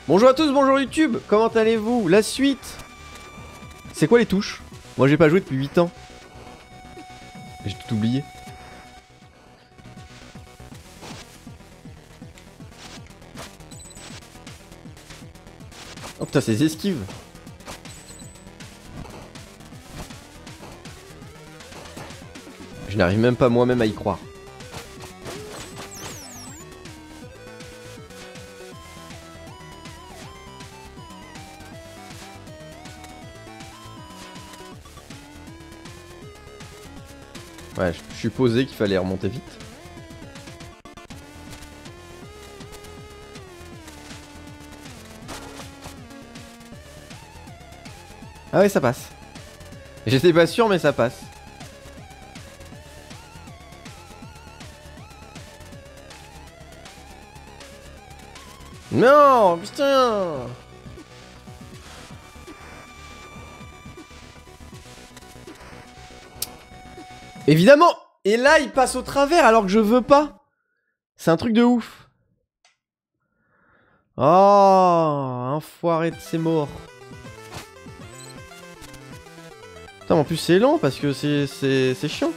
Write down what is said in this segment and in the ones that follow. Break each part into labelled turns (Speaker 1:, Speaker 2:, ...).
Speaker 1: Bonjour à tous, bonjour YouTube, comment allez-vous? La suite. C'est quoi les touches? Moi j'ai pas joué depuis 8 ans. J'ai tout oublié. Oh putain, c'est esquives. Je n'arrive même pas moi-même à y croire. Ouais, je supposais qu'il fallait remonter vite. Ah ouais, ça passe. J'étais pas sûr, mais ça passe. Non, putain. Évidemment. Et là, il passe au travers alors que je veux pas. C'est un truc de ouf. Oh, enfoiré de ses morts. Putain, en plus c'est lent parce que c'est chiant.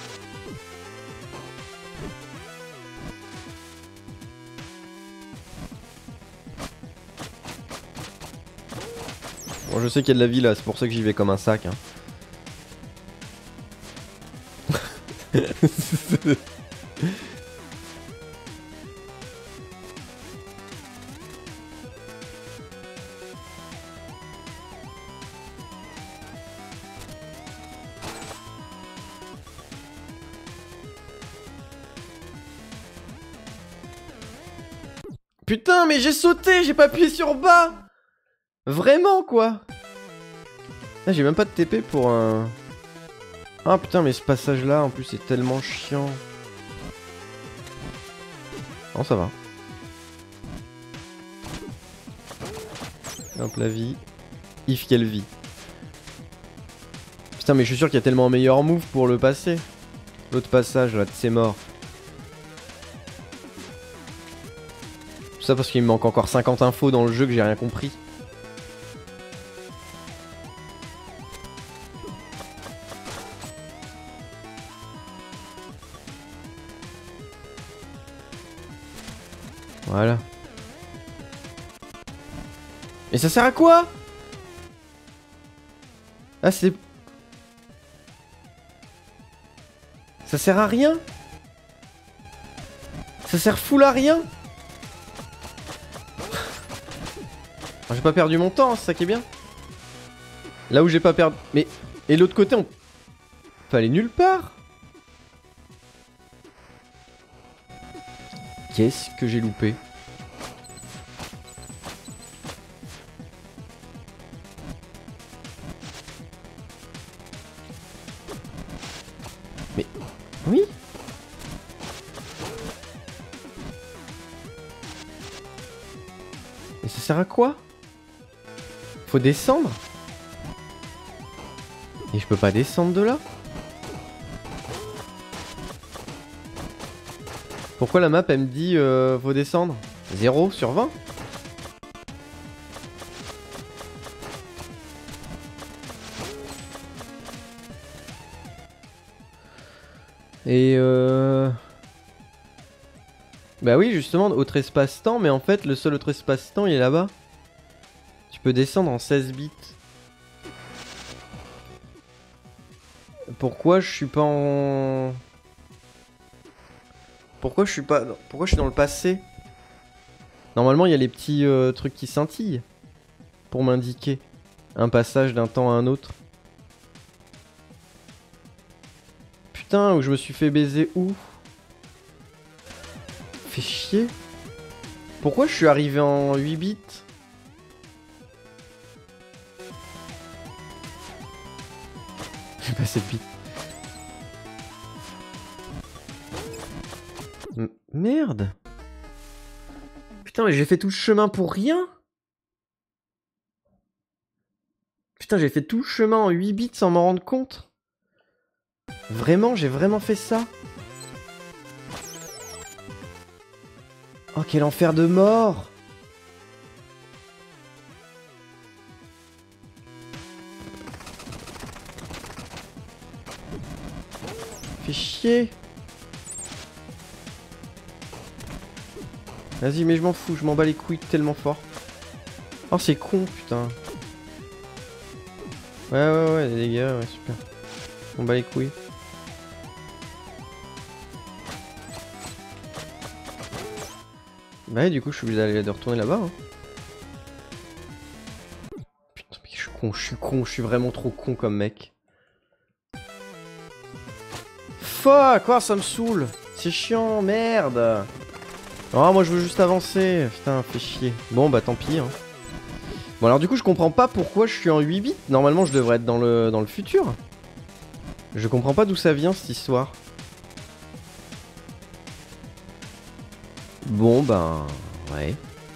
Speaker 1: Bon, je sais qu'il y a de la vie là, c'est pour ça que j'y vais comme un sac. Hein. Putain, mais j'ai sauté, j'ai pas appuyé sur bas. Vraiment quoi. Là, j'ai même pas de TP pour un... Ah putain, mais ce passage là en plus c'est tellement chiant. Non, ça va. Hop, la vie. If quelle vie. Putain, mais je suis sûr qu'il y a tellement un meilleur move pour le passer. L'autre passage là, c'est mort. Tout ça parce qu'il me manque encore 50 infos dans le jeu que j'ai rien compris. Voilà. Et ça sert à quoi? Ah, c'est... Ça sert à rien? Ça sert full à rien? J'ai pas perdu mon temps, c'est ça qui est bien. Là où j'ai pas perdu... Mais... Et l'autre côté, on peut aller nulle part. Qu'est-ce que j'ai loupé? Mais... Oui. Et ça sert à quoi? Faut descendre? Et je peux pas descendre de là? Pourquoi la map elle me dit faut descendre? 0 sur 20? Et bah oui justement, autre espace-temps, mais en fait le seul autre espace-temps il est là-bas. Tu peux descendre en 16 bits. Pourquoi je suis pas en... Pourquoi je suis pas... Pourquoi je suis dans le passé? Normalement il y a les petits trucs qui scintillent pour m'indiquer un passage d'un temps à un autre. Putain, où je me suis fait baiser où? Fait chier. Pourquoi je suis arrivé en 8 bits? J'ai passé de bits. Merde. Putain, mais j'ai fait tout ce chemin pour rien? Putain, j'ai fait tout le chemin en 8 bits sans m'en rendre compte? Vraiment, j'ai vraiment fait ça? Oh, quel enfer de mort! Fais chier. Vas-y, mais je m'en fous, je m'en bats les couilles tellement fort. Oh, c'est con, putain. Ouais, les dégâts, ouais, super. Je m'en bats les couilles. Bah, ouais, du coup, je suis obligé de retourner là-bas. Hein. Putain, mais je suis con, je suis vraiment trop con comme mec. Fuck, quoi, ça me saoule. C'est chiant, merde. Oh, moi je veux juste avancer. Putain, fais chier. Bon, bah tant pis. Hein. Bon, alors du coup, je comprends pas pourquoi je suis en 8 bits. Normalement, je devrais être dans le futur. Je comprends pas d'où ça vient cette histoire. Bon, ben... ouais.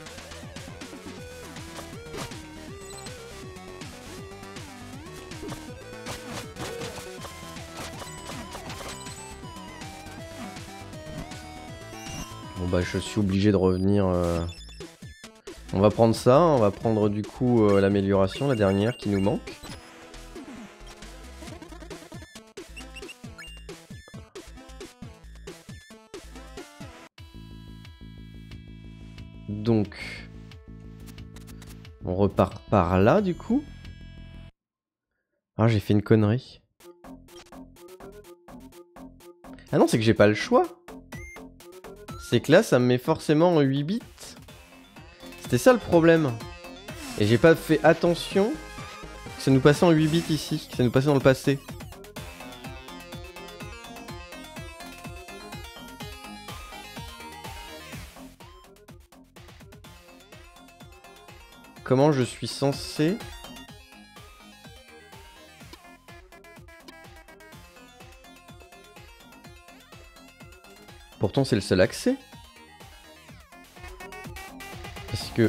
Speaker 1: Bon bah je suis obligé de revenir. On va prendre ça, on va prendre du coup l'amélioration, la dernière qui nous manque. Donc on repart par là du coup. Ah j'ai fait une connerie. Ah non c'est que j'ai pas le choix. C'est que là ça me met forcément en 8 bits. C'était ça le problème. Et j'ai pas fait attention que ça nous passait en 8 bits ici, que ça nous passait dans le passé. Comment je suis censé... Pourtant c'est le seul accès. Parce que...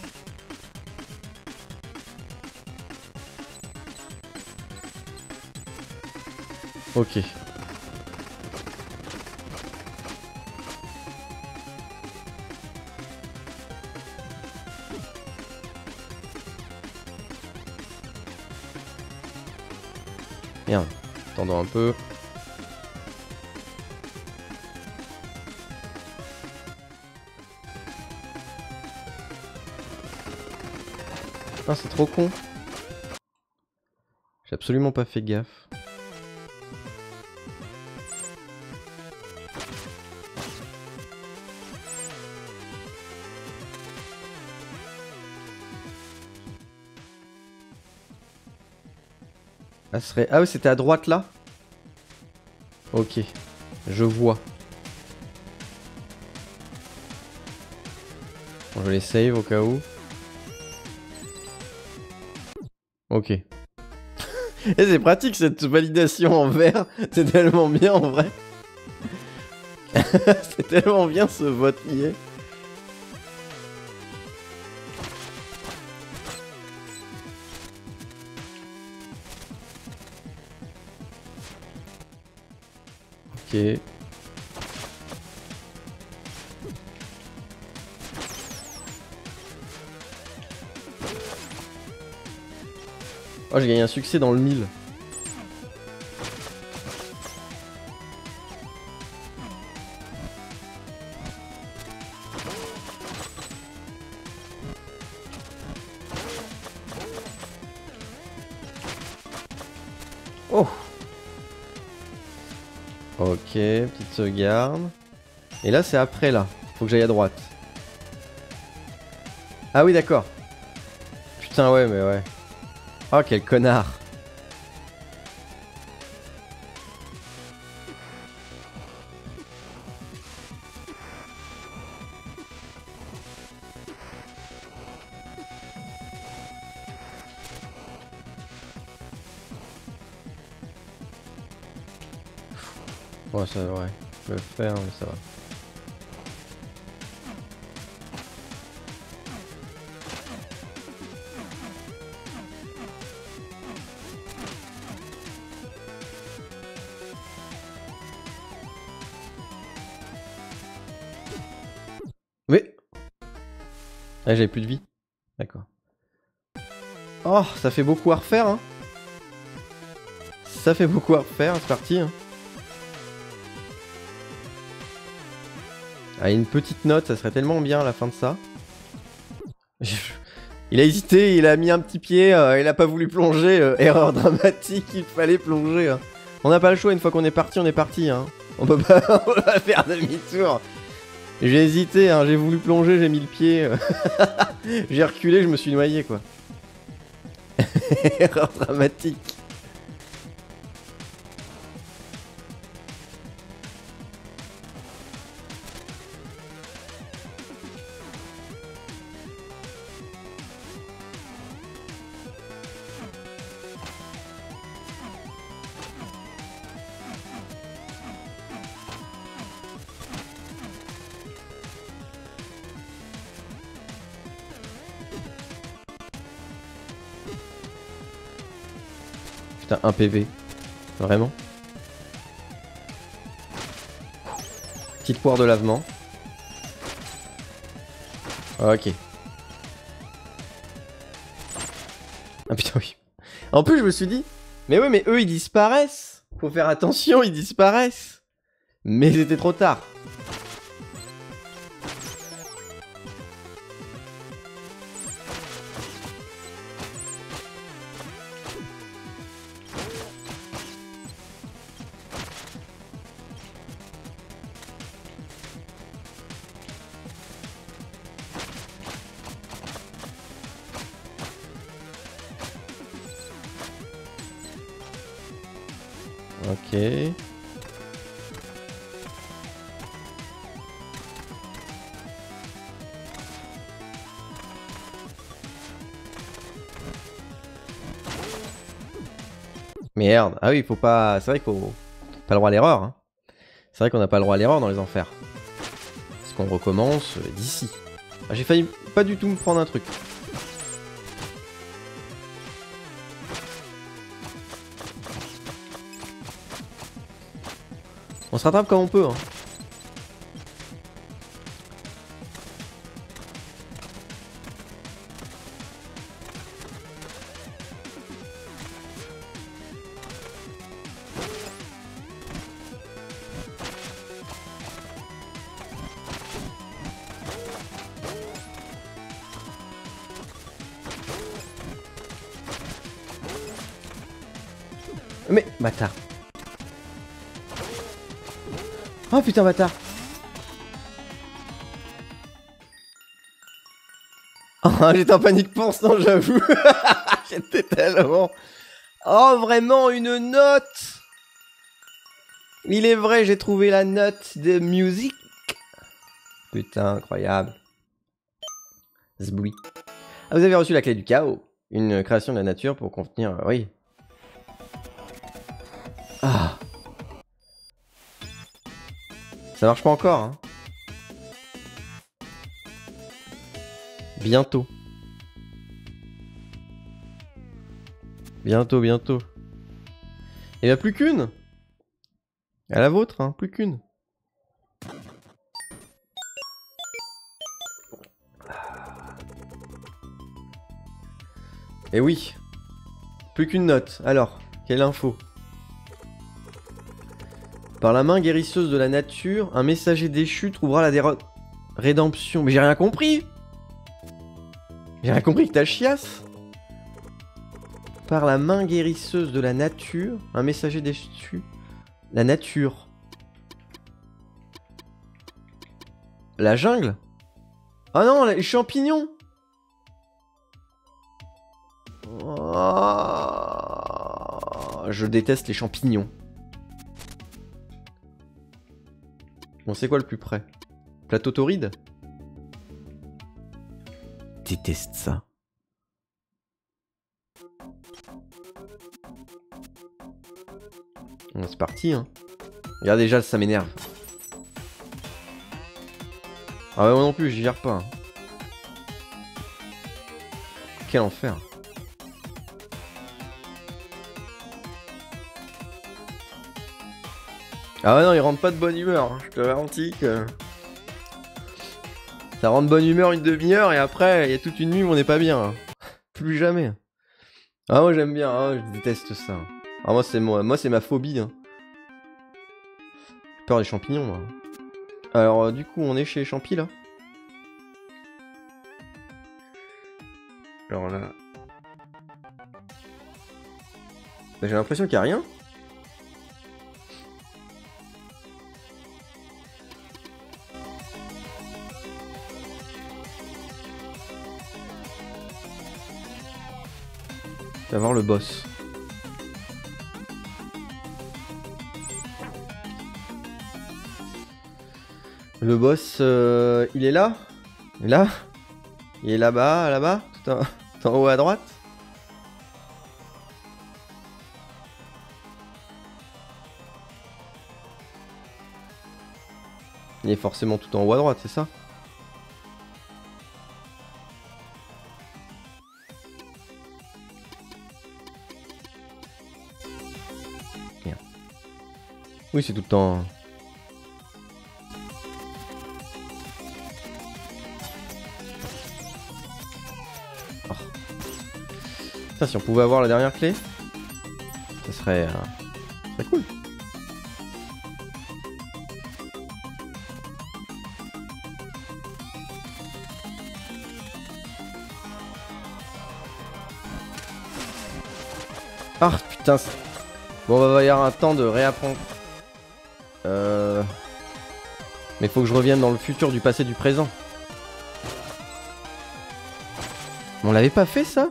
Speaker 1: Ok. Merde. Attendons un peu. Ah, c'est trop con. J'ai absolument pas fait gaffe. Ah, ah oui, c'était à droite là? Ok, je vois. Bon, je les save au cas où. Ok. Et c'est pratique cette validation en vert. C'est tellement bien en vrai. C'est tellement bien ce vote lié. Ok. Oh, j'ai gagné un succès dans le 1000. Oh. Ok, petite sauvegarde. Et là, c'est après, là. Faut que j'aille à droite. Ah oui, d'accord. Putain, ouais, mais ouais. Oh, quel connard. Ouais, ça devrait le faire, mais ça va. Mais... Ah, j'avais plus de vie. D'accord. Oh, ça fait beaucoup à refaire, hein. Ça fait beaucoup à refaire, c'est parti. Hein. Ah, une petite note, ça serait tellement bien à la fin de ça. Il a hésité, il a mis un petit pied, il a pas voulu plonger. Erreur dramatique, il fallait plonger. Hein. On n'a pas le choix, une fois qu'on est parti, on est parti. Hein. On peut pas, on va faire demi-tour. J'ai hésité, hein, j'ai voulu plonger, j'ai mis le pied. J'ai reculé, je me suis noyé quoi. Erreur dramatique. Putain, un PV. Vraiment. Petite poire de lavement. Ok. Ah putain, oui. En plus, je me suis dit... Mais ouais, mais eux, ils disparaissent. Faut faire attention, ils disparaissent. Mais c'était trop tard. Ok. Merde. Ah oui, faut pas... C'est vrai qu'il faut... Pas le droit à l'erreur. Hein. C'est vrai qu'on n'a pas le droit à l'erreur dans les enfers. Parce qu'on recommence d'ici. Ah, j'ai failli pas du tout me prendre un truc. On se rattrape comme on peut. Hein. Mais, bâtard. Oh putain, bâtard. Oh, j'étais en panique pour ça, j'avoue. J'étais tellement... Oh, vraiment, une note. Il est vrai, j'ai trouvé la note de musique. Putain, incroyable. Zboui. Ah, vous avez reçu la clé du chaos. Une création de la nature pour contenir... oui. Ah. Ça marche pas encore, hein. Bientôt. Bientôt, bientôt. Il n'y en a plus qu'une. À la vôtre, hein, plus qu'une. Et oui. Plus qu'une note. Alors, quelle info? Par la main guérisseuse de la nature, un messager déchu trouvera la rédemption. Mais j'ai rien compris. J'ai rien compris que t'as chiasse. Par la main guérisseuse de la nature, un messager déchu. La nature. La jungle? Oh non, les champignons. Oh, je déteste les champignons. Bon, c'est quoi le plus près? Plateau torride? Déteste ça. Bon, c'est parti, hein. Regarde déjà, ça m'énerve. Ah ouais, moi non plus, j'y gère pas. Hein. Quel enfer. Ah ouais, non, il rentre pas de bonne humeur. Hein. Je te garantis que... Ça rend de bonne humeur une demi-heure et après, il y a toute une nuit où on n'est pas bien. Hein. Plus jamais. Ah, moi j'aime bien, hein, je déteste ça. Ah, moi c'est ma phobie. Hein. J'ai peur des champignons, moi. Alors du coup on est chez Champi là. Alors là... Bah, j'ai l'impression qu'il n'y a rien. On va voir le boss. Le boss, il est là? Il est là? Il est là-bas, là-bas? Tout en haut à droite? Il est forcément tout en haut à droite, c'est ça? Merde. Oui, c'est tout le temps... Oh. Putain, si on pouvait avoir la dernière clé, ça serait cool. Ah putain. Bon, bah, va y avoir un temps de réapprendre. Mais faut que je revienne dans le futur du passé du présent. On l'avait pas fait ça?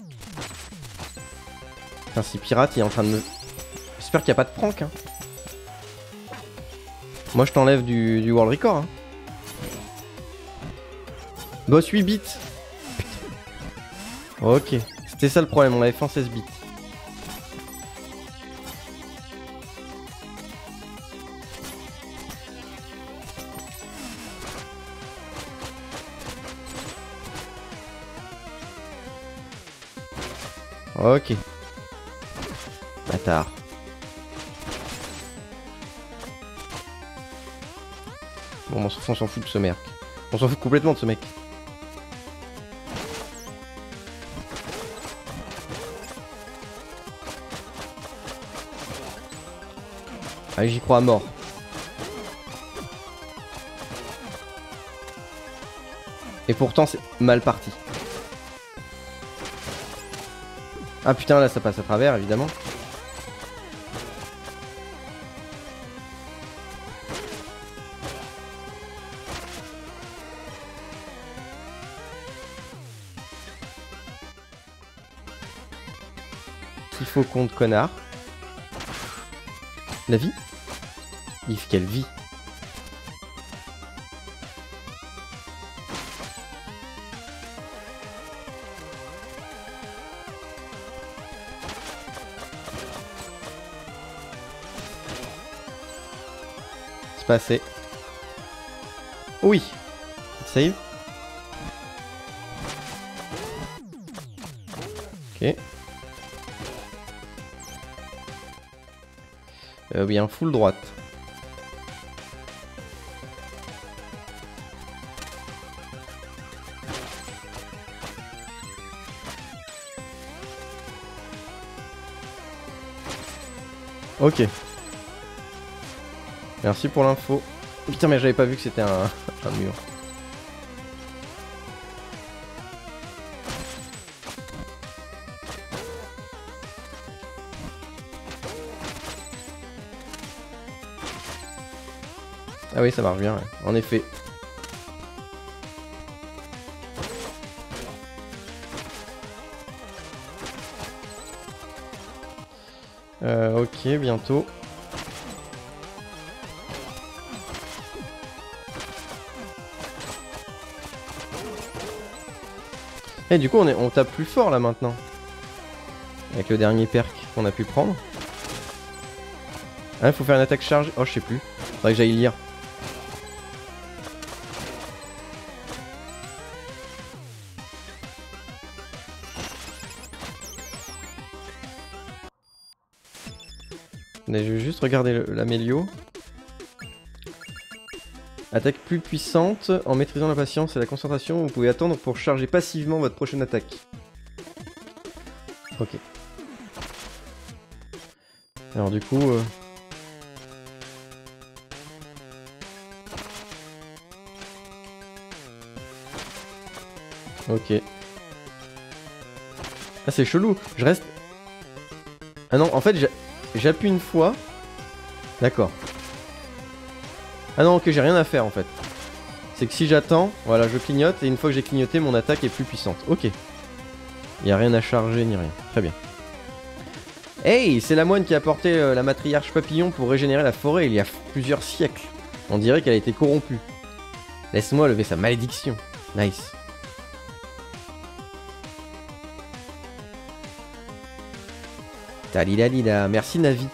Speaker 1: Putain, si Pirate il est en train de me... J'espère qu'il n'y a pas de prank hein. Moi je t'enlève du world record hein. Boss 8 bits. Putain. Ok, c'était ça le problème, on l'avait fait en 16 bits. Ok. Bâtard. Bon, on s'en fout de ce mec. On s'en fout complètement de ce mec. Ah, j'y crois à mort. Et pourtant, c'est mal parti. Ah putain, là ça passe à travers évidemment. Il faut compte connard. La vie? Yves, quelle vie? C'est passé. Oui. Save. Ok. Bien, full droite. Ok. Merci pour l'info. Putain, mais j'avais pas vu que c'était un mur. Ah oui, ça marche bien, ouais. En effet. Ok, bientôt. Et du coup, on tape plus fort là maintenant. Avec le dernier perk qu'on a pu prendre. Ah, il faut faire une attaque charge. Oh, je sais plus. Faudrait que j'aille lire. Mais je vais juste regarder l'amélio. Attaque plus puissante, en maîtrisant la patience et la concentration, vous pouvez attendre pour charger passivement votre prochaine attaque. Ok. Alors du coup... Ok. Ah c'est chelou, je reste... Ah non, en fait j'appuie une fois. D'accord. Ah non, ok, j'ai rien à faire en fait. C'est que si j'attends, voilà, je clignote et une fois que j'ai clignoté, mon attaque est plus puissante. Ok. Y a rien à charger ni rien. Très bien. Hey, c'est la moine qui a apporté la matriarche papillon pour régénérer la forêt il y a plusieurs siècles. On dirait qu'elle a été corrompue. Laisse-moi lever sa malédiction. Nice. Talidalida. Merci Navi.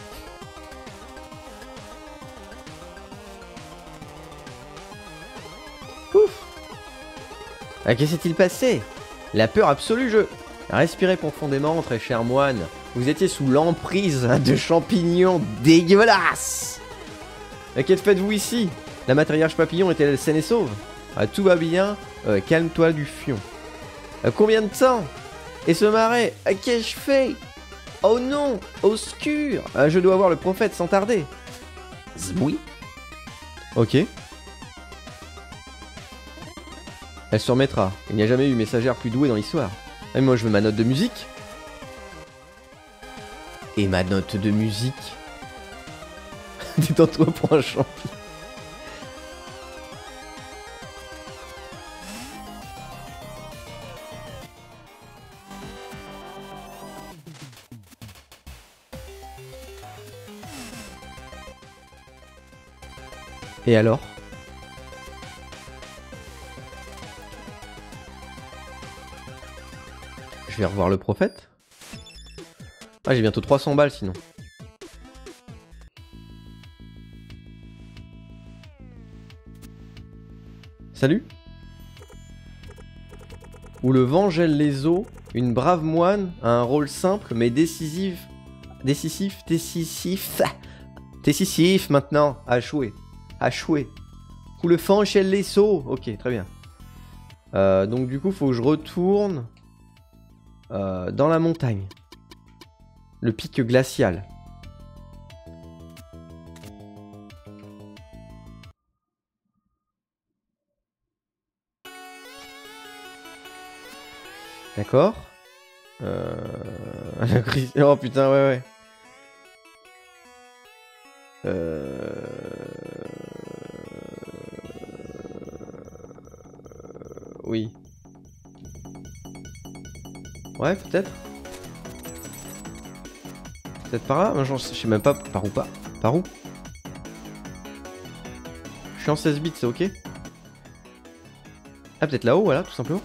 Speaker 1: Ouf. Ah, que s'est-il passé? La peur absolue, je... Respirez profondément, très cher moine. Vous étiez sous l'emprise de champignons dégueulasses. Mais que faites-vous ici? La matriarche papillon était-elle saine et sauve? Ah, tout va bien, calme-toi du fion. Combien de temps? Et ce marais, qu'ai-je fait? Oh non, au secours. Je dois voir le prophète sans tarder. Oui. Ok. Elle se remettra. Il n'y a jamais eu messagère plus douée dans l'histoire. Et moi je veux ma note de musique. Et ma note de musique. Détends-toi pour un champion. Et alors? Je vais revoir le prophète. Ah, j'ai bientôt 300 balles sinon. Salut. Où le vent gèle les eaux, une brave moine a un rôle simple mais décisif maintenant, à chouer. Où le vent gèle les eaux. Ok, très bien. Donc du coup, faut que je retourne dans la montagne. Le pic glacial. D'accord. Oh putain, ouais. Oui. Ouais, peut-être. Peut-être par là? Moi, je sais même pas par où pas. Par où? Je suis en 16 bits, c'est ok? Ah, peut-être là-haut, voilà, tout simplement.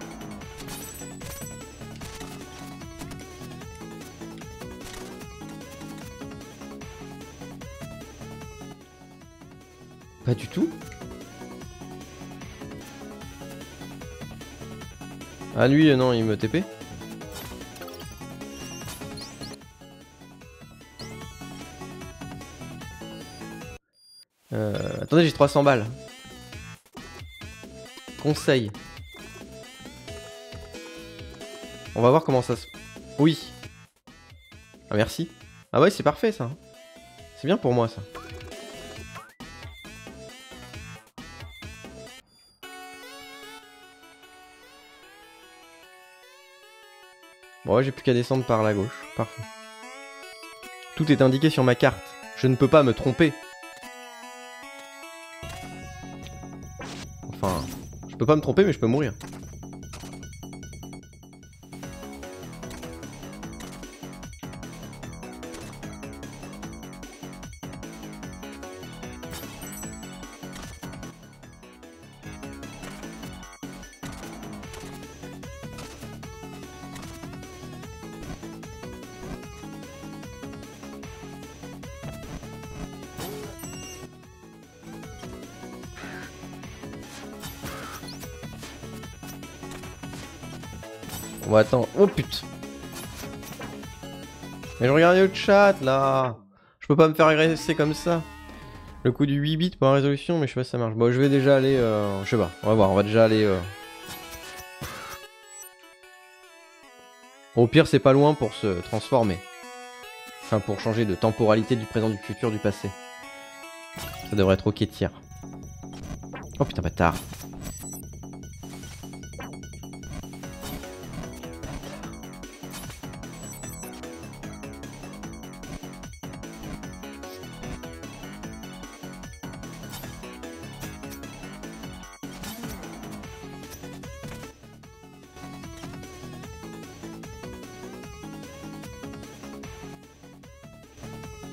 Speaker 1: Pas du tout. Ah, lui, non, il me TP. Attendez, j'ai 300 balles. Conseil. On va voir comment ça se... Oui. Ah, merci. Ah ouais, c'est parfait, ça. C'est bien pour moi, ça. Bon, ouais, j'ai plus qu'à descendre par la gauche. Parfait. Tout est indiqué sur ma carte. Je ne peux pas me tromper. Enfin, je peux pas me tromper, mais je peux mourir. Bon, attends. Oh putain. Mais je regardais le chat là. Je peux pas me faire agresser comme ça. Le coup du 8 bits pour la résolution, mais je sais pas si ça marche. Bon, je vais déjà aller. Je sais pas. On va voir. On va déjà aller. Au pire, c'est pas loin pour se transformer. Enfin, pour changer de temporalité du présent, du futur, du passé. Ça devrait être ok tiers. Oh putain, bâtard.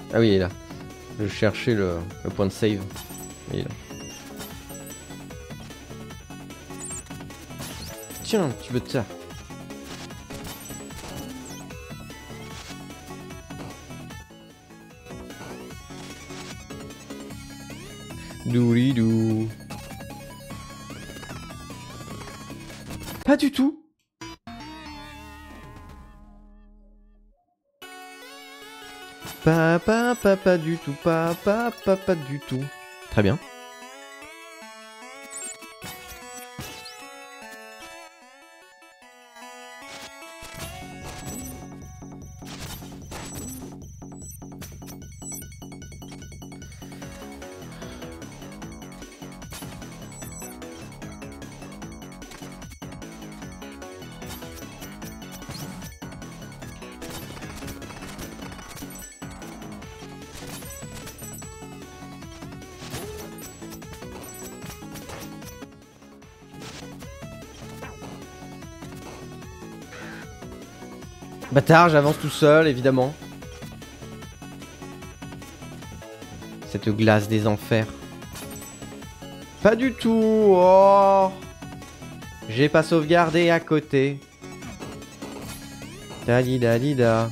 Speaker 1: Ah oui, il est là. Je cherchais le point de save. Il est là. Tiens, tu veux de ça. Doulidou. Pas du tout. Pas du tout. Pas du tout. Très bien. Bâtard, j'avance tout seul, évidemment. Cette glace des enfers. Pas du tout. Oh. J'ai pas sauvegardé à côté. Dadidadida.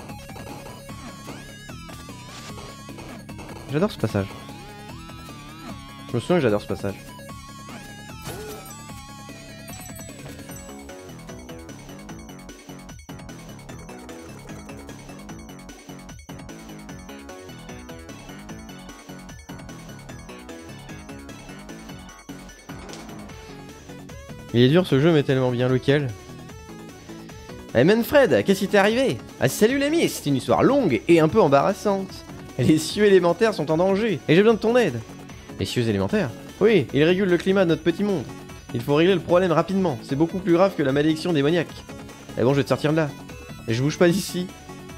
Speaker 1: J'adore ce passage. Je me souviens que j'adore ce passage. Il est dur ce jeu mais tellement bien. Lequel? Hey Manfred, qu'est-ce qui t'est arrivé? Ah salut l'ami, c'est une histoire longue et un peu embarrassante. Les cieux élémentaires sont en danger et j'ai besoin de ton aide. Les cieux élémentaires? Oui, ils régulent le climat de notre petit monde. Il faut régler le problème rapidement, c'est beaucoup plus grave que la malédiction démoniaque. Mais bon, je vais te sortir de là. Et je bouge pas d'ici.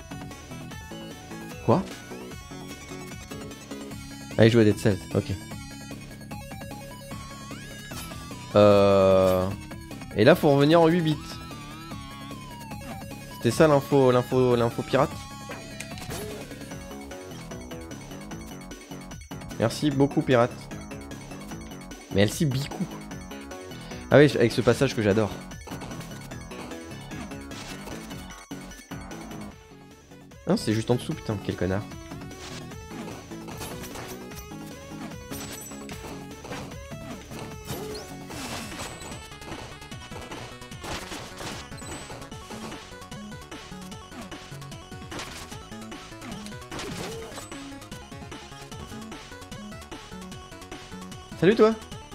Speaker 1: Quoi? Allez, jouer à Dead Cells, ok. Et là, faut revenir en 8 bits. C'était ça l'info pirate. Merci beaucoup pirate. Mais elle s'y bicou. Ah oui, avec ce passage que j'adore. Non, c'est juste en dessous, putain, quel connard. Salut toi.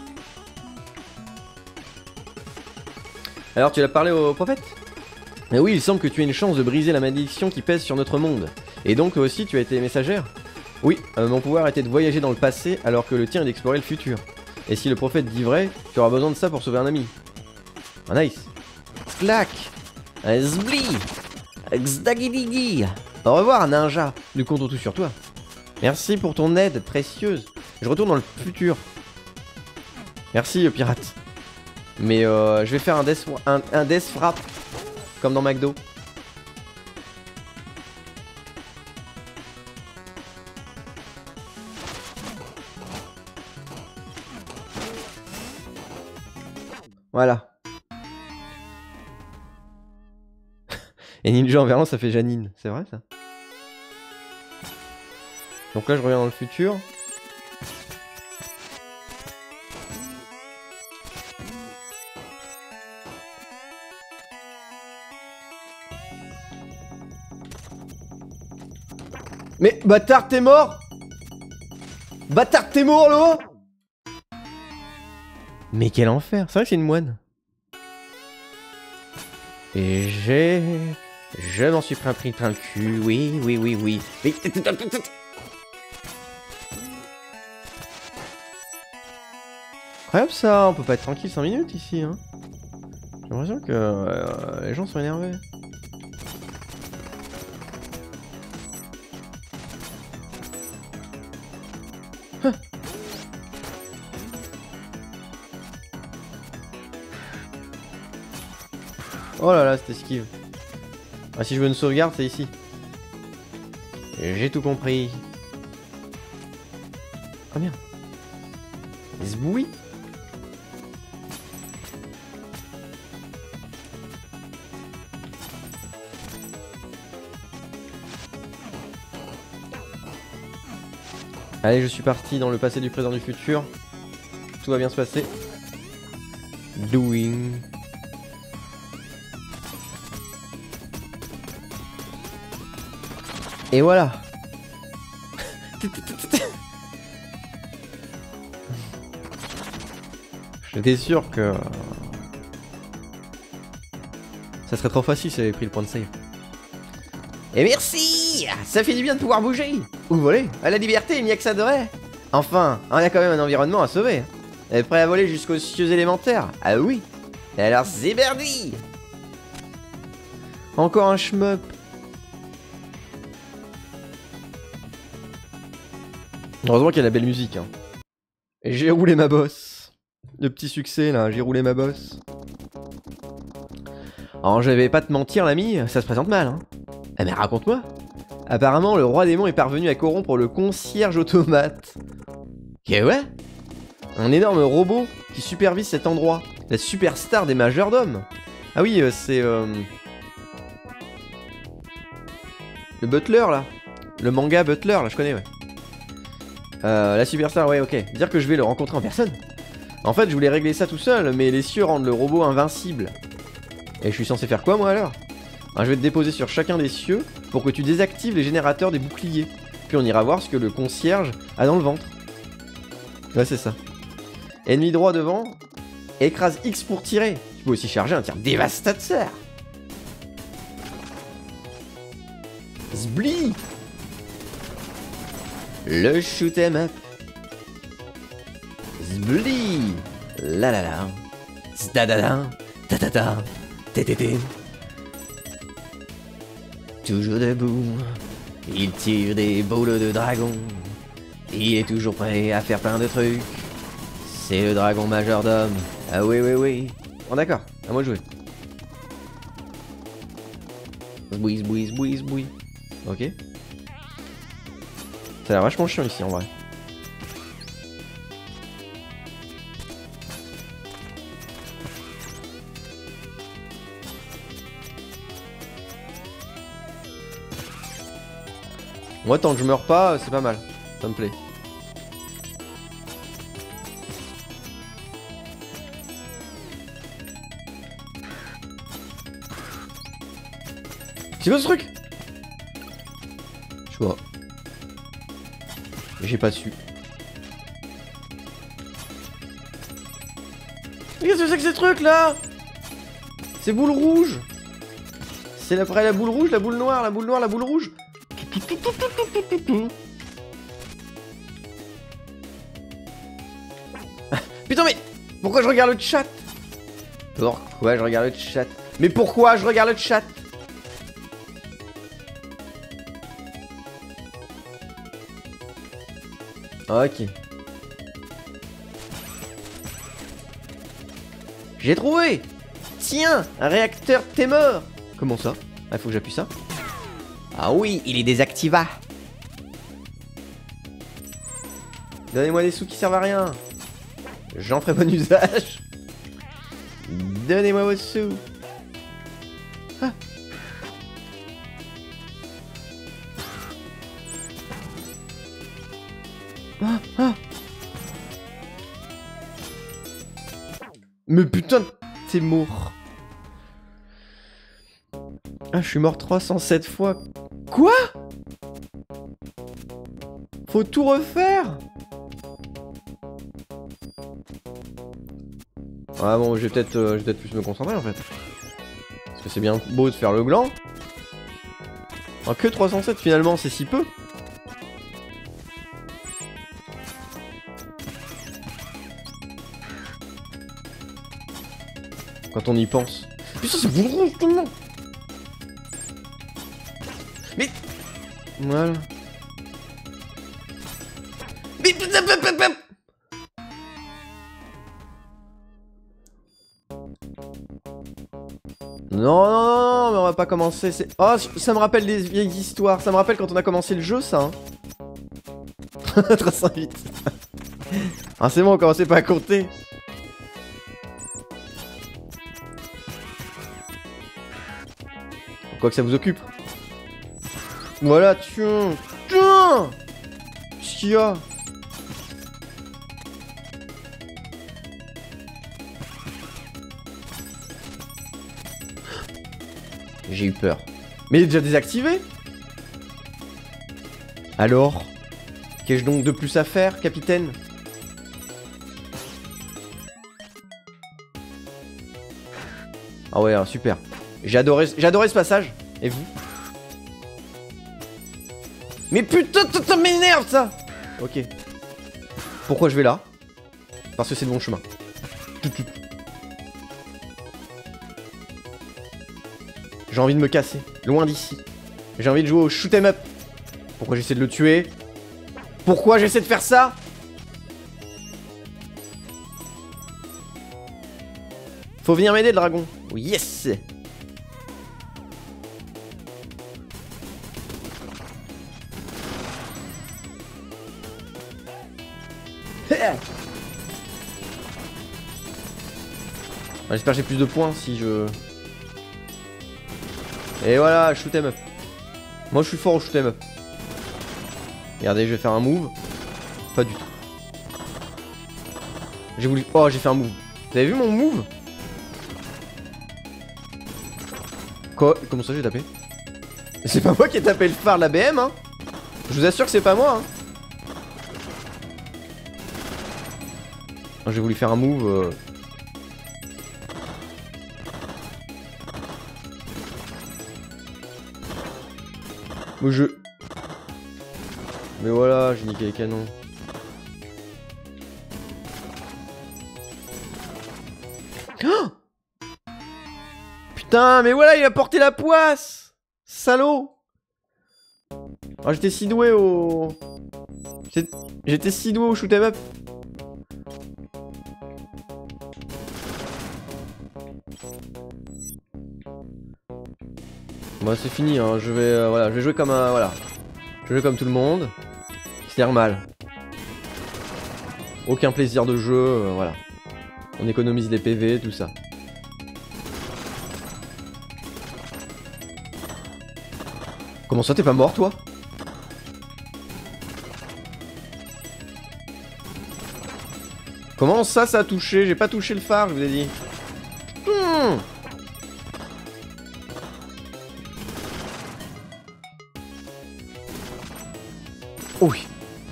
Speaker 1: Alors tu l'as parlé au prophète? Mais oui, il semble que tu aies une chance de briser la malédiction qui pèse sur notre monde. Et donc toi aussi tu as été messagère? Oui, mon pouvoir était de voyager dans le passé alors que le tien est d'explorer le futur. Et si le prophète dit vrai, tu auras besoin de ça pour sauver un ami. Ah nice. Clac. Zbli. Xdagidigi. Au revoir ninja, nous comptons tout sur toi. Merci pour ton aide précieuse. Je retourne dans le futur. Merci pirate. Mais je vais faire un death frappe. Comme dans McDo. Voilà. Et Ninja en verlan ça fait Janine. C'est vrai ça? Donc là je reviens dans le futur. Mais bâtard t'es mort! Bâtard t'es mort là! Mais quel enfer! C'est vrai que c'est une moine. Et je m'en suis pris plein le cul, oui. Mais... Incroyable ça, on peut pas être tranquille 5 minutes ici hein. J'ai l'impression que les gens sont énervés. Oh là là, cette esquive. Ah, si je veux une sauvegarde, c'est ici. J'ai tout compris. Ah merde. Zboui. Allez, je suis parti dans le passé, du présent, du futur. Tout va bien se passer. Doing. Et voilà. J'étais sûr que ça serait trop facile si j'avais pris le point de save. Et merci. Ça fait du bien de pouvoir bouger. Ou voler. À la liberté, il n'y a que ça de vrai. Enfin, on a quand même un environnement à sauver. Elle est prêt à voler jusqu'aux cieux élémentaires. Ah oui. Et alors c'est Berdy. Encore un shmup. Heureusement qu'il y a la belle musique. Hein. Et j'ai roulé ma bosse. Le petit succès là, j'ai roulé ma bosse. Alors je vais pas te mentir l'ami, ça se présente mal. Hein. Eh mais raconte-moi. Apparemment le roi démon est parvenu à corrompre le concierge automate. Et ouais. Un énorme robot qui supervise cet endroit. La superstar des majordomes. Ah oui, c'est... Le butler là. Le manga butler là, je connais ouais. La superstar, ouais, ok. Dire que je vais le rencontrer en personne. En fait, je voulais régler ça tout seul, mais les cieux rendent le robot invincible. Et je suis censé faire quoi, moi, alors? Je vais te déposer sur chacun des cieux pour que tu désactives les générateurs des boucliers. Puis on ira voir ce que le concierge a dans le ventre. Ouais, c'est ça. Ennemi droit devant, écrase X pour tirer. Tu peux aussi charger un tir dévastateur. Zbli. Le shoot 'em up. Zbli. La la la. Zdadada. Tatata. Tétété. Toujours debout. Il tire des boules de dragon. Il est toujours prêt à faire plein de trucs. C'est le dragon majordome. Ah oui, oui, oui. Bon d'accord, à moi de jouer. Zboui, zboui, zboui, zboui. Ok. Ça a l'air vachement chiant ici en vrai. Moi tant que je meurs pas, c'est pas mal. Ça me plaît. C'est quoi ce truc? Je vois. J'ai pas su. Qu'est-ce que c'est que ces trucs là? C'est boule rouge. C'est après la boule rouge, la boule noire, la boule noire, la boule rouge. Putain mais pourquoi je regarde le chat? Pourquoi je regarde le chat? Mais pourquoi je regarde le chat? Ok. J'ai trouvé. Tiens, un réacteur Témor. Comment ça? Ah, faut que j'appuie ça. Ah oui, il est désactiva. Donnez-moi des sous qui servent à rien. J'en ferai bon usage. Donnez-moi vos sous. Ah. Ah, ah. Mais putain, t'es mort. Ah, je suis mort 307 fois. Quoi? Faut tout refaire? Ah bon, je vais peut-être plus me concentrer en fait. Parce que c'est bien beau de faire le gland. Ah, que 307 finalement, c'est si peu. Quand on y pense. Putain, c'est boule rouge tout le monde. Mais... Voilà. Mais... Non, non, non, mais on va pas commencer. Oh, ça me rappelle des vieilles histoires. Ça me rappelle quand on a commencé le jeu, ça. Hein. 308. Ah, c'est bon, on commençait pas à compter. Quoi que ça vous occupe. Voilà, tiens. Tiens. Qu'est-ce qu'il y a? J'ai eu peur. Mais il est déjà désactivé? Alors? Qu'ai-je donc de plus à faire, capitaine? Ah ouais, super. J'ai adoré ce passage. Et vous? Mais putain, ça m'énerve ça! Ok. Pourquoi je vais là? Parce que c'est le bon chemin. J'ai envie de me casser, loin d'ici. J'ai envie de jouer au shoot 'em up. Pourquoi j'essaie de le tuer? Pourquoi j'essaie de faire ça? Faut venir m'aider, le dragon. Oh, yes! J'espère que j'ai plus de points si je... Et voilà, shoot 'em up. Moi je suis fort au shoot 'em up. Regardez, je vais faire un move. Pas du tout. J'ai voulu... Oh, j'ai fait un move. Vous avez vu mon move? Quoi? Comment ça j'ai tapé? C'est pas moi qui ai tapé le phare de la BM, hein. Je vous assure que c'est pas moi, hein. J'ai voulu faire un move... Mais voilà, j'ai niqué les canons. Oh, putain, mais voilà, il a porté la poisse. Salaud. Oh, j'étais si doué au... J'étais si doué au shoot 'em up. Bon, c'est fini, hein. Je vais, voilà, je vais jouer comme un... Voilà. Je vais jouer comme tout le monde. C'est normal. Aucun plaisir de jeu, voilà. On économise les PV, tout ça. Comment ça, t'es pas mort, toi? Comment ça, ça a touché? J'ai pas touché le phare, je vous ai dit. Oui.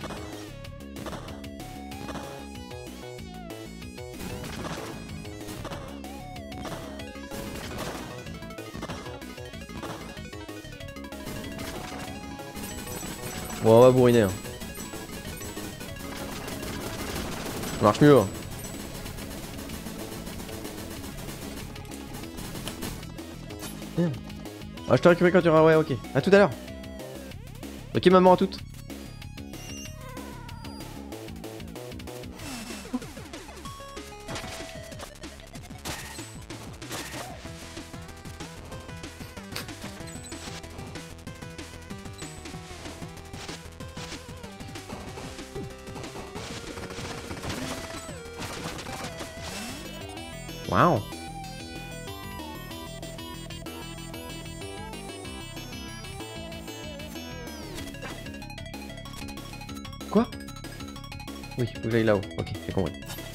Speaker 1: Bon, on va bourriner. Hein. Ça marche mieux. Hein. Ah, je te récupère quand tu auras... Ouais, ok. À tout à l'heure. Ok, maman, à toutes. Waouh. Quoi? Oui, faut que j'aille là-haut. Ok, j'ai compris.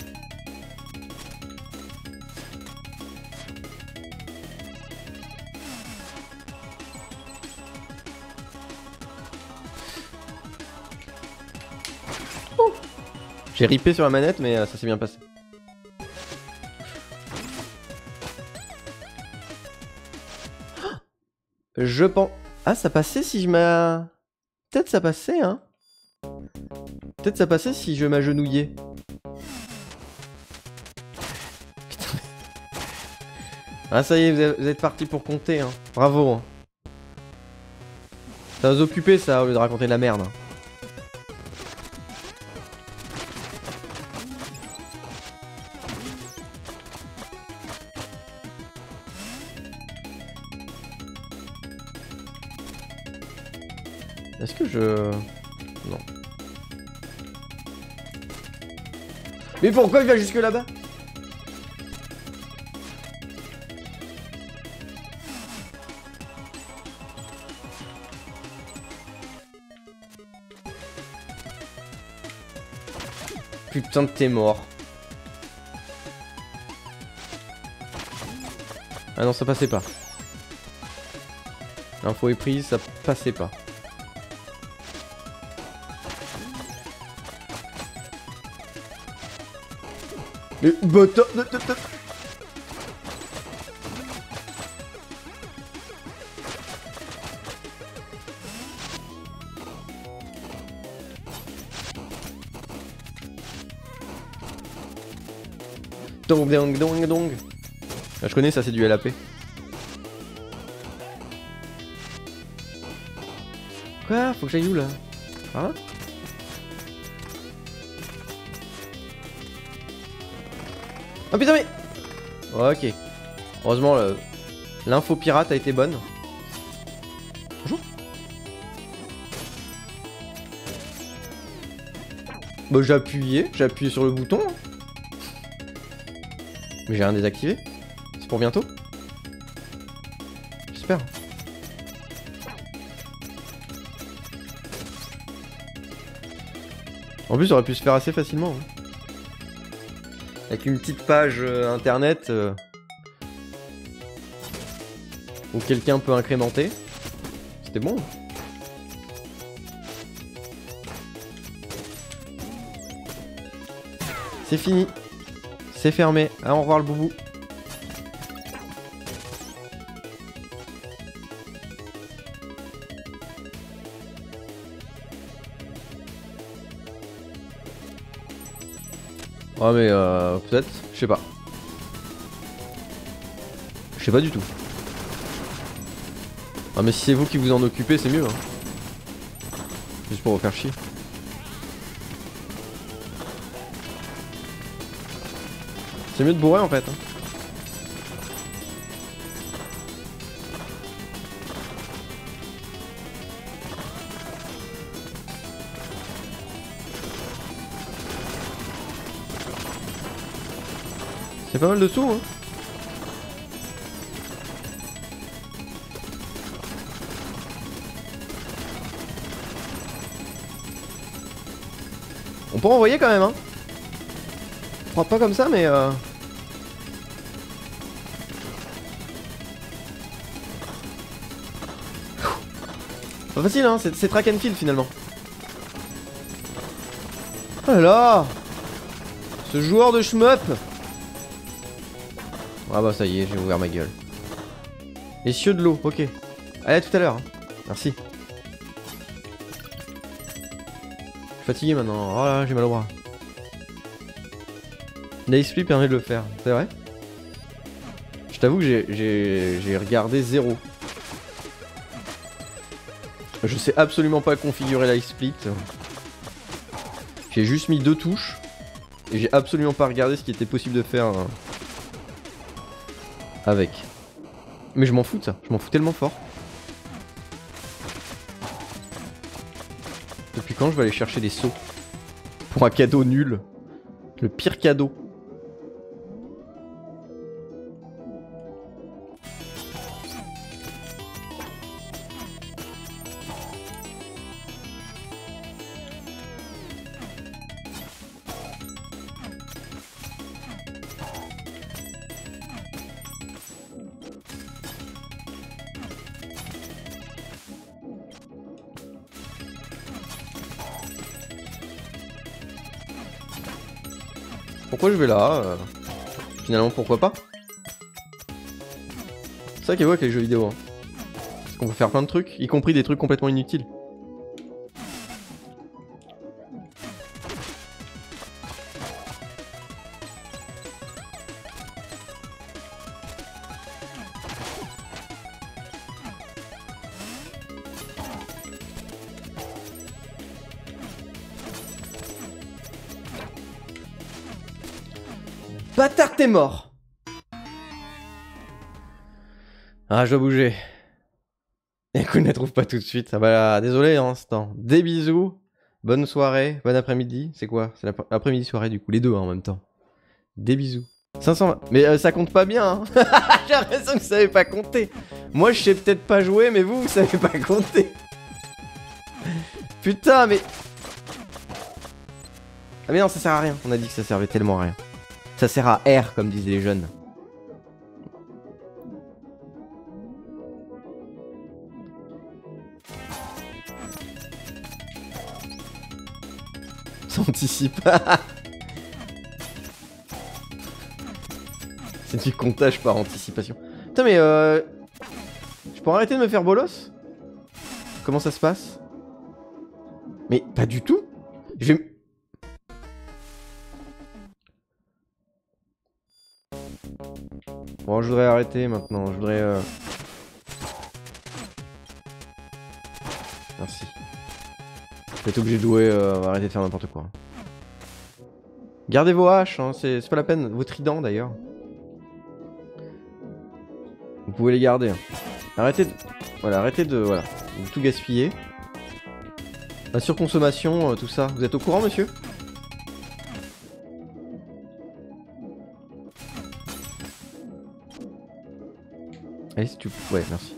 Speaker 1: Oh. J'ai ripé sur la manette, mais ça s'est bien passé. Je pense... Ah, ça passait si je m'a... Peut-être ça passait, hein. Peut-être ça passait si je m'agenouillais. Putain. Ah, ça y est, vous êtes partis pour compter, hein. Bravo. Hein. Ça va vous occuper, ça, au lieu de raconter de la merde. Hein. Est-ce que je... Non. Mais pourquoi il va jusque là-bas? Putain de t'es mort. Ah non, ça passait pas. L'info est prise, ça passait pas. Mais bâtard. Dong dong dong dong. Ah, je connais ça, c'est du LAP. Quoi? Faut que j'aille où là? Hein? Oh putain mais... Ok. Heureusement l'info pirate a été bonne. Bonjour. Bah j'ai appuyé sur le bouton. Mais j'ai rien désactivé. C'est pour bientôt? J'espère. En plus, ça aurait pu se faire assez facilement. Hein. Avec une petite page internet où quelqu'un peut incrémenter. C'était bon. C'est fini. C'est fermé. Ah, au revoir le boubou. Ah mais peut-être, je sais pas. Je sais pas du tout. Ah mais si c'est vous qui vous en occupez, c'est mieux. Hein. Juste pour vous faire chier. C'est mieux de bourrer en fait. Hein. C'est pas mal de sous hein. On peut envoyer quand même hein. Pas comme ça mais pas facile hein, c'est track and field finalement. Oh là là. Ce joueur de shmup. Ah bah ça y est, j'ai ouvert ma gueule. Les cieux de l'eau, ok. Allez à tout à l'heure. Hein. Merci. Je suis fatigué maintenant. Oh là là, j'ai mal au bras. L'ASP permet de le faire, c'est vrai? Je t'avoue que j'ai regardé zéro. Je sais absolument pas configurer l'iSplit. J'ai juste mis 2 touches. Et j'ai absolument pas regardé ce qui était possible de faire avec. Mais je m'en fous de ça, je m'en fous tellement fort. Depuis quand je vais aller chercher des seaux? Pour un cadeau nul. Le pire cadeau. Pourquoi je vais là Finalement pourquoi pas. C'est ça qui est beau avec les jeux vidéo hein. Parce qu'on peut faire plein de trucs, y compris des trucs complètement inutiles. Bâtard, t'es mort. Ah, je dois bouger. Écoute, ne la trouve pas tout de suite. Ah bah désolé, hein, c'est temps. Des bisous. Bonne soirée, bon après-midi. C'est quoi? C'est l'après-midi soirée du coup, les deux hein, en même temps. Des bisous. 520. Mais ça compte pas bien, hein. J'ai l'impression que vous savez pas compter. Moi, je sais peut-être pas jouer, mais vous savez pas compter. Putain, mais... Ah mais non, ça sert à rien. On a dit que ça servait tellement à rien. Ça sert à R, comme disaient les jeunes. Ça anticipe. C'est du comptage par anticipation. Putain mais je peux arrêter de me faire bolos? Comment ça se passe? Mais pas du tout. Je vais... Bon, je voudrais arrêter maintenant. Je voudrais... Merci. Je vais être obligé de jouer, arrêter de faire n'importe quoi. Gardez vos haches, hein, c'est pas la peine. Vos tridents d'ailleurs. Vous pouvez les garder. Hein. Arrêtez de... Voilà, arrêtez de... Voilà. De tout gaspiller. La surconsommation, tout ça. Vous êtes au courant, monsieur? Allez, si tu... Ouais, merci.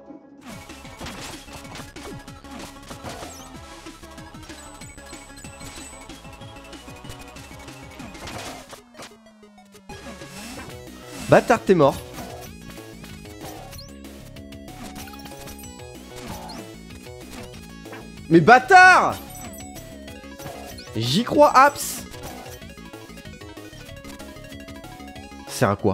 Speaker 1: Bâtard, t'es mort. Mais bâtard! J'y crois, Aps. Ça sert à quoi?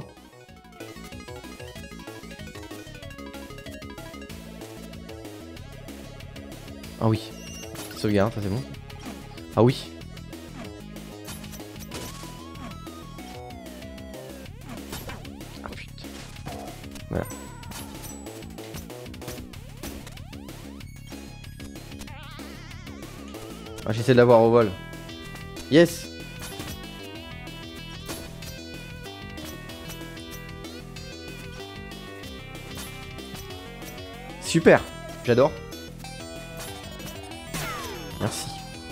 Speaker 1: Ah oui. Sauvegarde, ça c'est bon. Ah oui. Ah putain. Voilà. Ah, j'essaie de l'avoir au vol. Yes. Super. J'adore. Merci.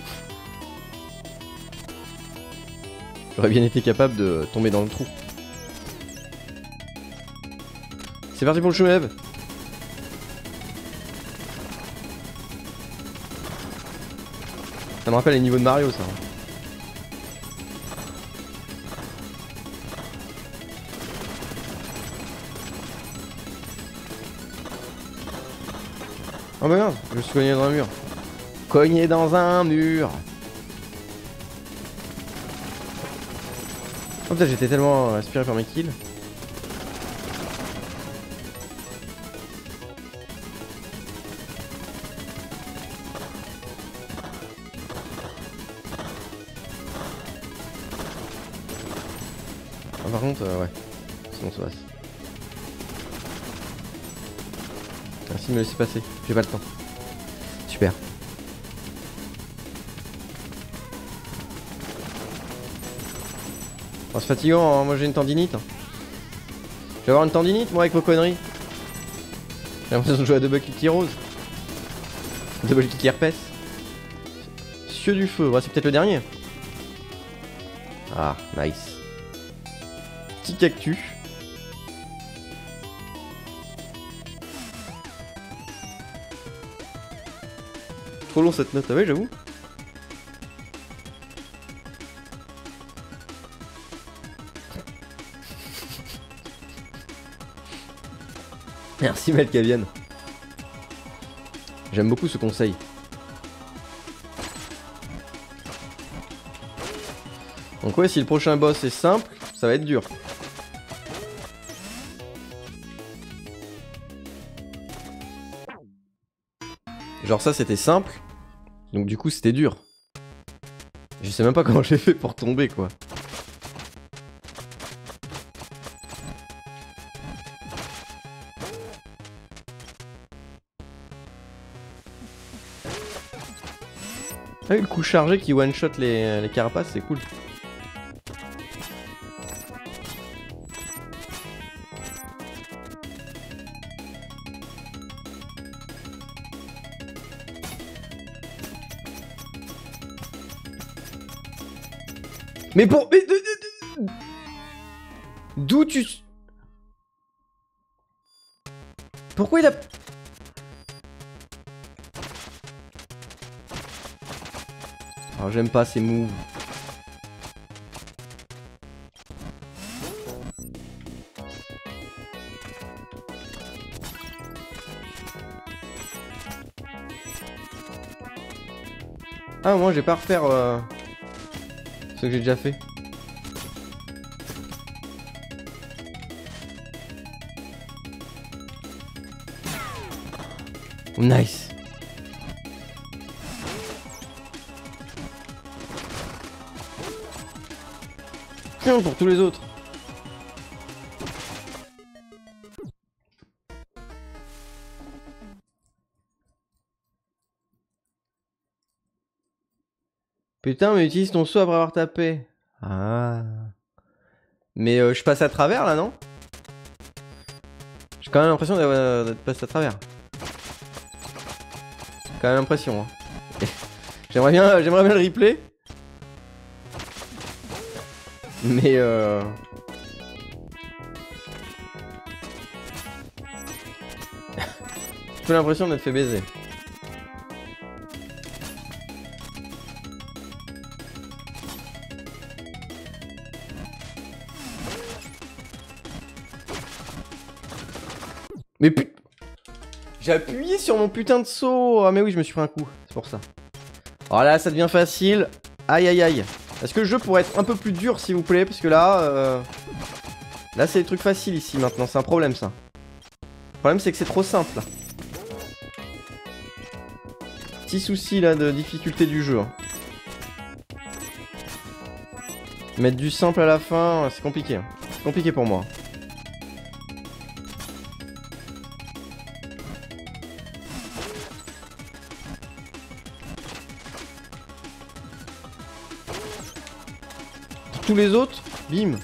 Speaker 1: J'aurais bien été capable de tomber dans le trou. C'est parti pour le chemin. Ça me rappelle les niveaux de Mario, ça. Oh bah merde, je me suis cogné dans un mur. Cogné dans un mur. Oh putain, j'étais tellement aspiré par mes kills. Ah, par contre, ouais. Sinon ça passe. Merci de me laisser passer, j'ai pas le temps. Super. Oh, c'est fatigant, hein. Moi j'ai une tendinite. Je vais avoir une tendinite moi avec vos conneries. J'ai l'impression de jouer à Double Kick Heroes. Double Kick Herpes. Cieux du feu, ouais, c'est peut-être le dernier. Ah, nice. Petit cactus. Trop long cette note, ah ouais j'avoue. Merci Malkavian. J'aime beaucoup ce conseil. Donc ouais, si le prochain boss est simple, ça va être dur. Genre ça c'était simple, donc du coup c'était dur. Je sais même pas comment j'ai fait pour tomber quoi. Ah, le coup chargé qui one shot les carapaces, c'est cool. Mais pour... D'où tu... Pourquoi il a... Alors j'aime pas ces moves. Ah moi je vais pas refaire ce que j'ai déjà fait. Nice. Tiens pour tous les autres. Putain, mais utilise ton saut après avoir tapé. Ah. Mais je passe à travers là, non? J'ai quand même l'impression d'être passé à travers. J'ai quand même l'impression. Hein. J'aimerais bien le replay. Mais j'ai l'impression d'être fait baiser. Mais j'ai appuyé sur mon putain de saut. Ah mais oui, je me suis pris un coup, c'est pour ça. Alors là, ça devient facile. Aïe aïe aïe. Est-ce que le jeu pourrait être un peu plus dur s'il vous plaît? Parce que là, là c'est des trucs faciles ici maintenant, c'est un problème ça. Le problème c'est que c'est trop simple là. Petit souci là de difficulté du jeu. Hein. Mettre du simple à la fin, c'est compliqué. Hein. C'est compliqué pour moi. Tous les autres, bim.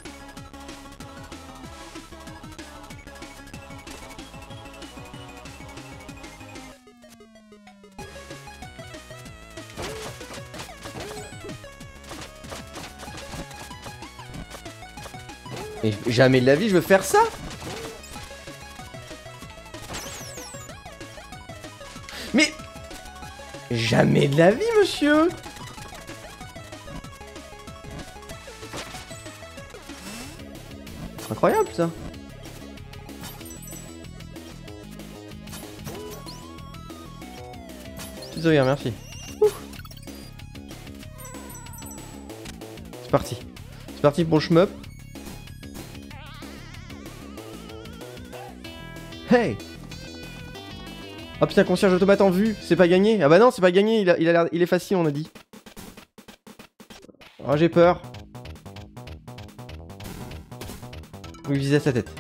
Speaker 1: Mais jamais de la vie je veux faire ça. Mais jamais de la vie, monsieur. Incroyable ça. Désolé, merci. C'est parti. C'est parti pour le shmup. Hey. Oh putain, concierge automate en vue, c'est pas gagné. Ah bah non, c'est pas gagné, il est facile, on a dit. Oh, j'ai peur. Faut viser à sa tête.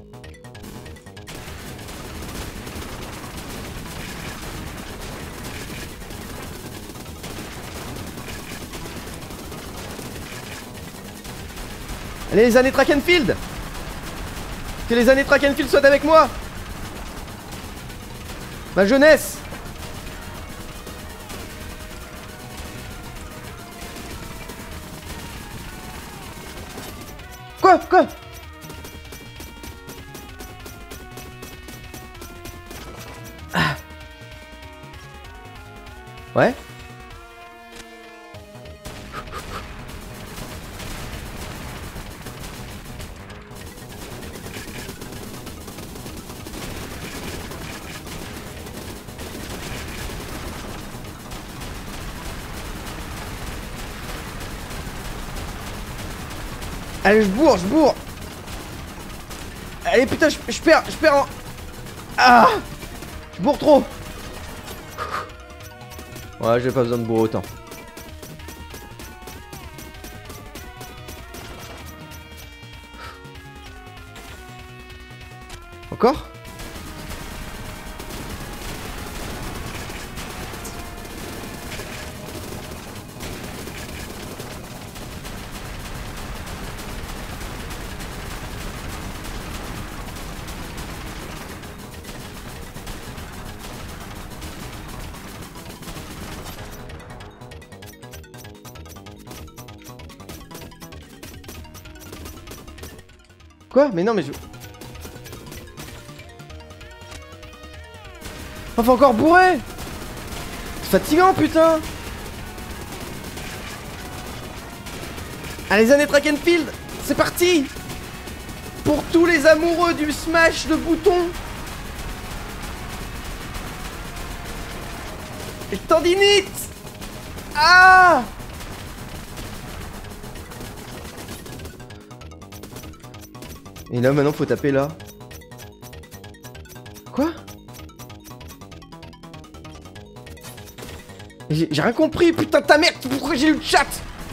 Speaker 1: Allez, les années track and field. Que les années track and field soient avec moi. Ma jeunesse. Quoi? Ah. Ouais. Allez, je bourre. Allez, putain, je perds en... Ah. Je bourre trop. Ouais, j'ai pas besoin de bourrer autant. Encore? Quoi? Mais non, mais je... Oh, faut encore bourrer! C'est fatigant, putain! Allez, les années track and field! C'est parti! Pour tous les amoureux du smash de bouton! Et tendinite! Ah! Et là, maintenant, faut taper là. Quoi? J'ai rien compris, putain de ta mère! Pourquoi j'ai eu le chat?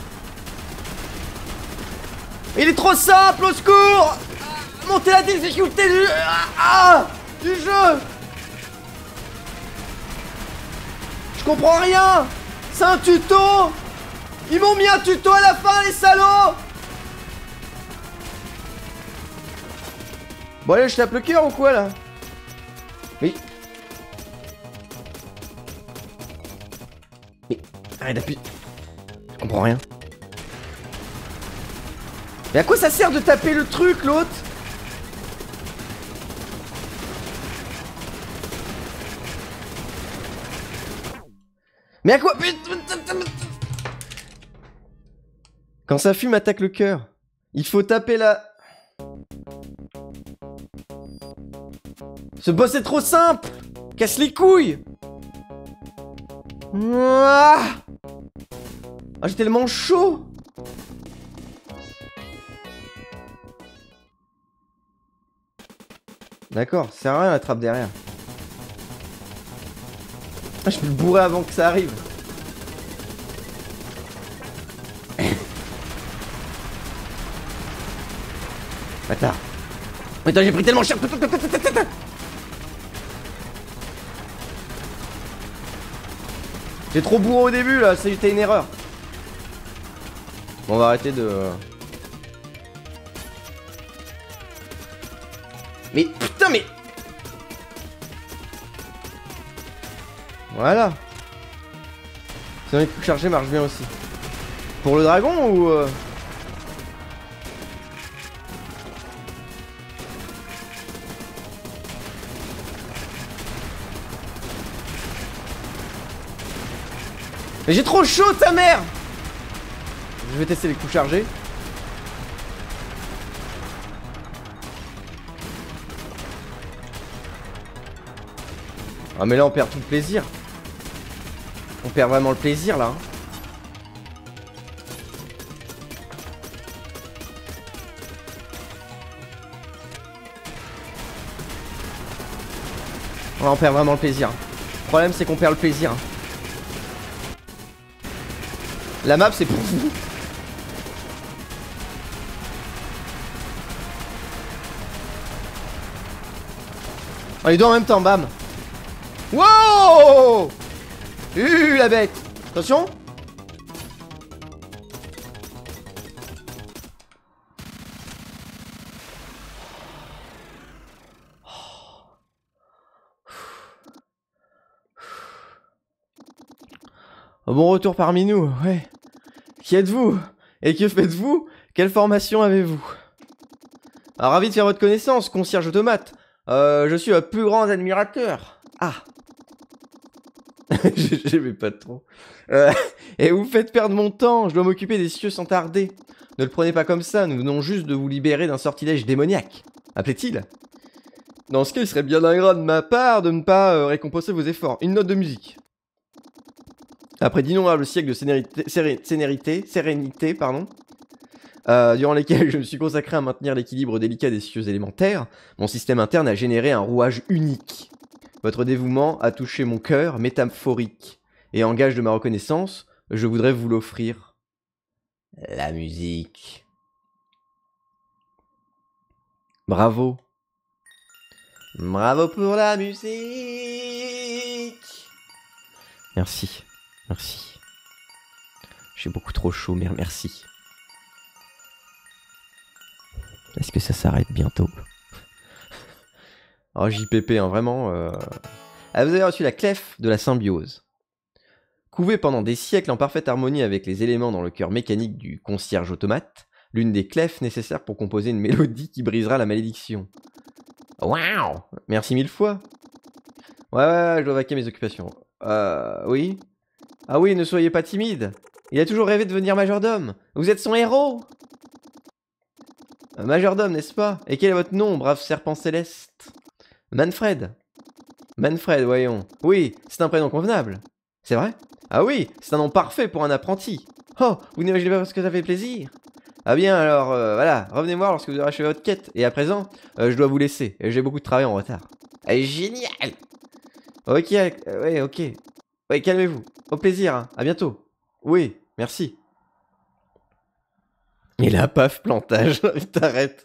Speaker 1: Il est trop simple, au secours! Montez la difficulté du jeu! Je comprends rien! C'est un tuto! Ils m'ont mis un tuto à la fin, les salauds! Bon allez, je tape le cœur ou quoi là? Mais arrête d'appuyer. Je comprends rien. Mais à quoi ça sert de taper le truc, l'autre? Mais à quoi? Quand ça fume, attaque le cœur. Il faut taper la... Ce boss est trop simple! Casse les couilles! Ah, j'ai tellement chaud! D'accord, ça sert à rien la trappe derrière. Ah, je peux le bourrer avant que ça arrive. Bâtard. Attends, j'ai pris tellement cher. J'ai trop bourré au début là, c'était une erreur. Bon, on va arrêter de... Mais putain, mais... Voilà. Sinon les coups chargés marchent bien aussi. Pour le dragon ou... Mais j'ai trop chaud, ta mère! Je vais tester les coups chargés. Ah mais là on perd tout le plaisir. On perd vraiment le plaisir là. Là on perd vraiment le plaisir. Le problème c'est qu'on perd le plaisir. La map c'est pour vous. Oh, les deux en même temps, bam. Wow! La bête. Attention. Bon retour parmi nous, ouais. Qui êtes-vous? Et que faites-vous? Quelle formation avez-vous? Alors, ravi de faire votre connaissance, concierge automate. Je suis un plus grand admirateur. Ah. J'aimais pas trop. Et vous faites perdre mon temps, je dois m'occuper des cieux sans tarder. Ne le prenez pas comme ça, nous venons juste de vous libérer d'un sortilège démoniaque. Appelait-il? Dans ce cas, il serait bien ingrat de ma part de ne pas récompenser vos efforts. Une note de musique. Après d'innombrables siècles de sérénité, durant lesquels je me suis consacré à maintenir l'équilibre délicat des cieux élémentaires, mon système interne a généré un rouage unique. Votre dévouement a touché mon cœur métaphorique, et en gage de ma reconnaissance, je voudrais vous l'offrir. La musique. Bravo. Bravo pour la musique. Merci. Merci. J'ai beaucoup trop chaud, mais merci. Est-ce que ça s'arrête bientôt? Oh, JPP, hein, vraiment. Ah, vous avez reçu la clef de la symbiose. Couvé pendant des siècles en parfaite harmonie avec les éléments dans le cœur mécanique du concierge automate, l'une des clefs nécessaires pour composer une mélodie qui brisera la malédiction. Waouh! Merci 1000 fois. Ouais, je dois vaquer mes occupations. Oui? Ah oui, ne soyez pas timide. Il a toujours rêvé de devenir majordome. Vous êtes son héros! Majordome, n'est-ce pas? Et quel est votre nom, brave serpent céleste? Manfred. Manfred, voyons. Oui, c'est un prénom convenable. C'est vrai? Ah oui, c'est un nom parfait pour un apprenti. Oh, vous n'imaginez pas parce que ça fait plaisir. Ah bien, alors, voilà, revenez voir lorsque vous aurez achevé votre quête. Et à présent, je dois vous laisser. J'ai beaucoup de travail en retard. Génial! Ok, ouais, ok. Ouais, calmez-vous. Au plaisir, hein. À bientôt. Oui, merci. Et là, paf, plantage. T'arrêtes.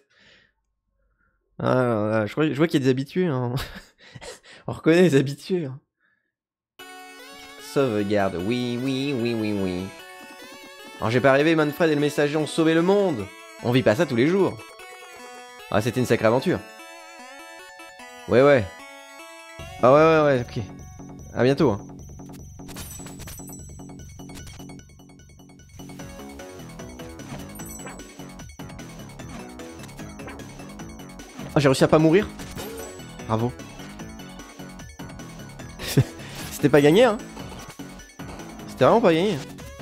Speaker 1: Ah, je vois qu'il y a des habitués. Hein. On reconnaît les habitués. Hein. Sauvegarde. Oui. Alors j'ai pas rêvé, Manfred et le messager ont sauvé le monde. On vit pas ça tous les jours. Ah, c'était une sacrée aventure. Ouais. Ah ouais, ok. À bientôt. Hein. Ah, j'ai réussi à pas mourir. Bravo. C'était pas gagné, hein. C'était vraiment pas gagné.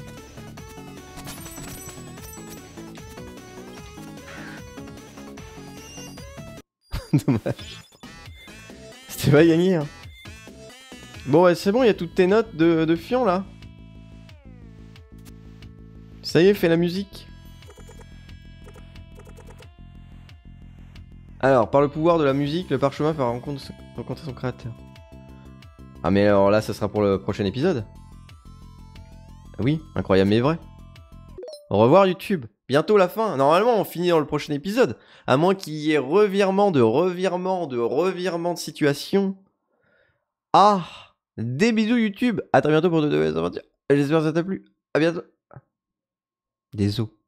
Speaker 1: Dommage. C'était pas gagné, hein. Bon, ouais, c'est bon, il y a toutes tes notes de Fion, là. Ça y est, fais la musique. Alors, par le pouvoir de la musique, le parchemin fera rencontrer son créateur. Ah mais alors là, ça sera pour le prochain épisode. Oui, incroyable mais vrai. Au revoir YouTube. Bientôt la fin. Normalement, on finit dans le prochain épisode. À moins qu'il y ait revirement de situation. Ah, des bisous YouTube. À très bientôt pour de nouvelles aventures. J'espère que ça t'a plu. À bientôt. Des os.